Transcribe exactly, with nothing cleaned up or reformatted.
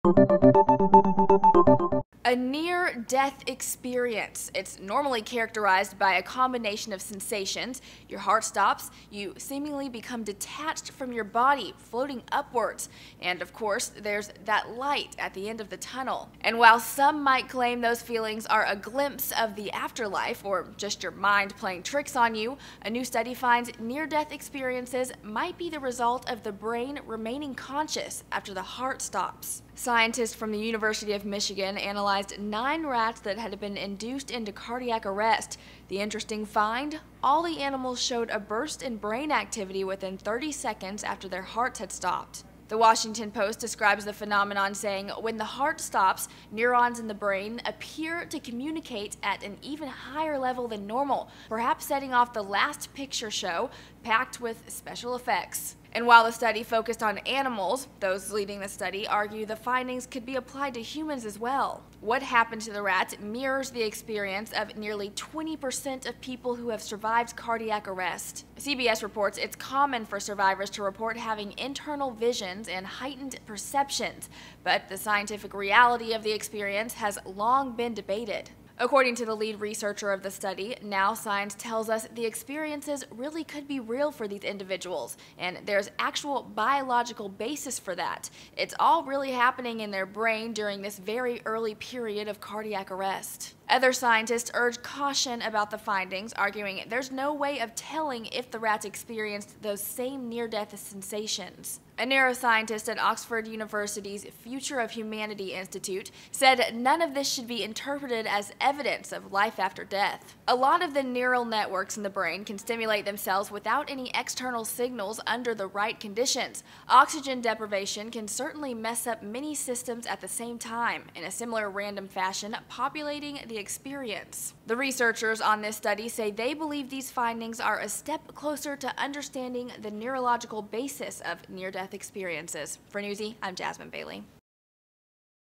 A near-death experience. It's normally characterized by a combination of sensations. Your heart stops, you seemingly become detached from your body, floating upwards. And of course, there's that light at the end of the tunnel. And while some might claim those feelings are a glimpse of the afterlife or just your mind playing tricks on you, a new study finds near-death experiences might be the result of the brain remaining conscious after the heart stops. Scientists from the University of Michigan analyzed nine rats that had been induced into cardiac arrest. The interesting find? All the animals showed a burst in brain activity within thirty seconds after their hearts had stopped. The Washington Post describes the phenomenon saying, when the heart stops, neurons in the brain appear to communicate at an even higher level than normal, perhaps setting off the last picture show packed with special effects. And while the study focused on animals, those leading the study argue the findings could be applied to humans as well. What happened to the rats mirrors the experience of nearly twenty percent of people who have survived cardiac arrest. C B S reports it's common for survivors to report having internal visions and heightened perceptions, but the scientific reality of the experience has long been debated. According to the lead researcher of the study, now science tells us the experiences really could be real for these individuals, and there's actual biological basis for that. It's all really happening in their brain during this very early period of cardiac arrest. Other scientists urge caution about the findings, arguing there's no way of telling if the rats experienced those same near-death sensations. A neuroscientist at Oxford University's Future of Humanity Institute said none of this should be interpreted as evidence of life after death. A lot of the neural networks in the brain can stimulate themselves without any external signals under the right conditions. Oxygen deprivation can certainly mess up many systems at the same time, in a similar random fashion, populating the experience. The researchers on this study say they believe these findings are a step closer to understanding the neurological basis of near-death experiences. For Newsy, I'm Jasmine Bailey.